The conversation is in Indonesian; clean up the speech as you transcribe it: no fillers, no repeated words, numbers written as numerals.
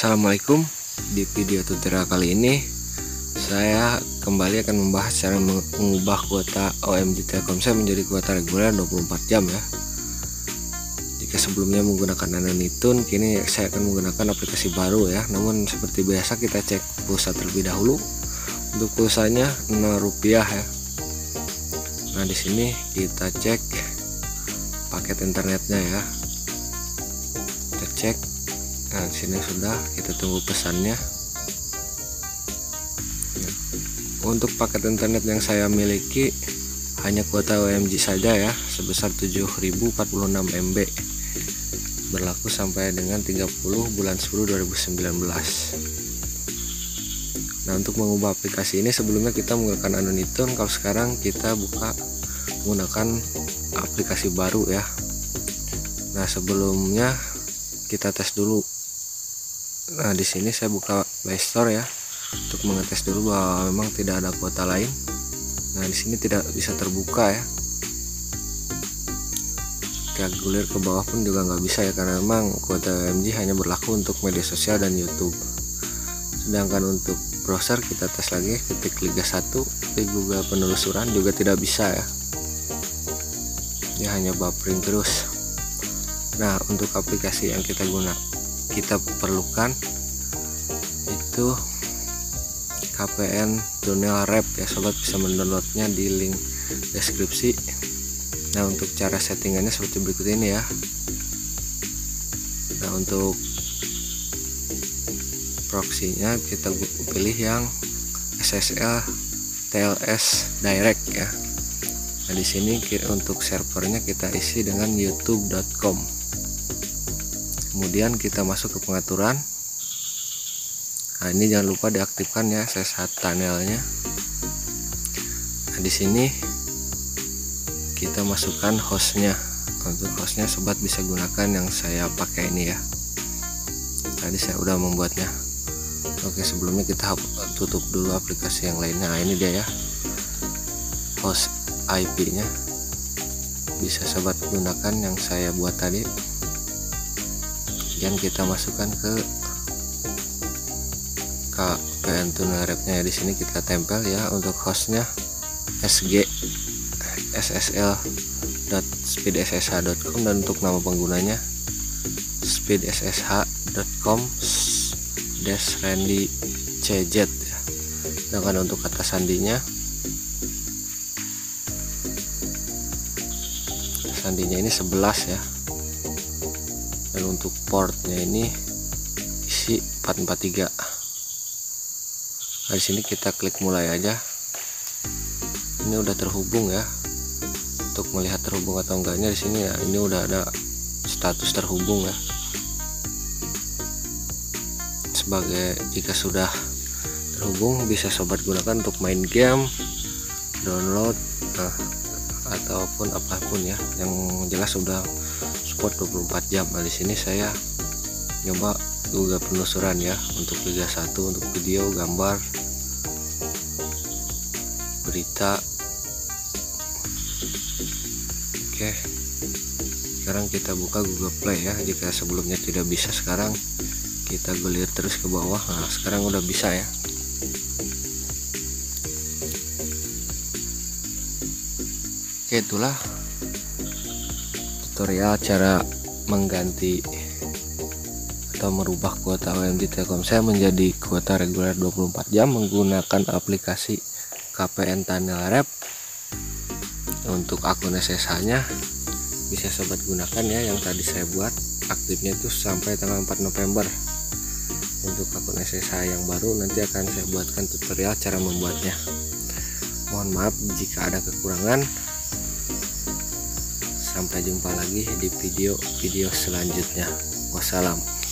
Assalamualaikum. Di video tutorial kali ini saya kembali akan membahas cara mengubah kuota OMG Telkomsel menjadi kuota reguler 24 jam ya. Jika sebelumnya menggunakan Anonitune, kini saya akan menggunakan aplikasi baru ya. Namun seperti biasa kita cek pulsa terlebih dahulu. Untuk pulsanya Rp0 ya. Nah, di sini kita cek paket internetnya ya. Kita cek. Nah, di sini sudah, kita tunggu pesannya. Untuk paket internet yang saya miliki hanya kuota OMG saja ya, sebesar 7046 MB. Berlaku sampai dengan 30 bulan 10 2019. Nah, untuk mengubah aplikasi ini sebelumnya kita menggunakan Anonitune. Kalau sekarang kita buka menggunakan aplikasi baru ya. Nah, sebelumnya kita tes dulu. Nah, di sini saya buka Play Store ya, untuk mengetes dulu bahwa memang tidak ada kuota lain. Nah, di sini tidak bisa terbuka ya. Kita gulir ke bawah pun juga nggak bisa ya, karena memang kuota OMG hanya berlaku untuk media sosial dan YouTube. Sedangkan untuk browser kita tes lagi, ketik Liga 1 di Google penelusuran juga tidak bisa ya. Dia hanya buffering terus. Nah, untuk aplikasi yang kita perlukan itu KPN Tunnel Rap ya, sobat bisa mendownloadnya di link deskripsi. Nah, untuk cara settingannya seperti berikut ini ya. Nah, untuk proxy-nya kita pilih yang SSL TLS Direct ya. Nah, di sini untuk servernya kita isi dengan youtube.com. Kemudian kita masuk ke pengaturan. Nah, ini jangan lupa diaktifkan ya SSH tunnelnya. Nah, di sini kita masukkan hostnya. Untuk hostnya sobat bisa gunakan yang saya pakai ini ya. Tadi saya udah membuatnya. Oke, sebelumnya kita tutup dulu aplikasi yang lainnya. Nah, ini dia ya, host IP nya. Bisa sobat gunakan yang saya buat tadi. Kemudian kita masukkan ke KPN Tunnel Rap-nya ya. Di sini kita tempel ya. Untuk hostnya ssl.speedssh.com dan untuk nama penggunanya speedssh.com/randycz ya. Sedangkan untuk kata sandinya ini 11 ya. Dan untuk portnya ini isi 443. Nah, di sini kita klik mulai aja. Ini udah terhubung ya. Untuk melihat terhubung atau enggaknya di sini ya, ini udah ada status terhubung ya. Sebagai jika sudah terhubung bisa sobat gunakan untuk main game, download ataupun apapun ya. Yang jelas sudah support 24 jam. Nah, di sini saya nyoba Google penelusuran ya, untuk Liga 1, untuk video, gambar, berita. Oke, sekarang kita buka Google Play ya. Jika sebelumnya tidak bisa, sekarang kita gulir terus ke bawah. Nah, sekarang udah bisa ya. Oke, itulah tutorial cara mengganti atau merubah kuota OMG Telkomsel menjadi kuota reguler 24 jam menggunakan aplikasi KPN Tunnel Rap. Untuk akun SSH nya bisa sobat gunakan ya, yang tadi saya buat. Aktifnya itu sampai tanggal 4 November. Untuk akun SSH yang baru nanti akan saya buatkan tutorial cara membuatnya. Mohon maaf jika ada kekurangan. Sampai jumpa lagi di video selanjutnya. Wassalam.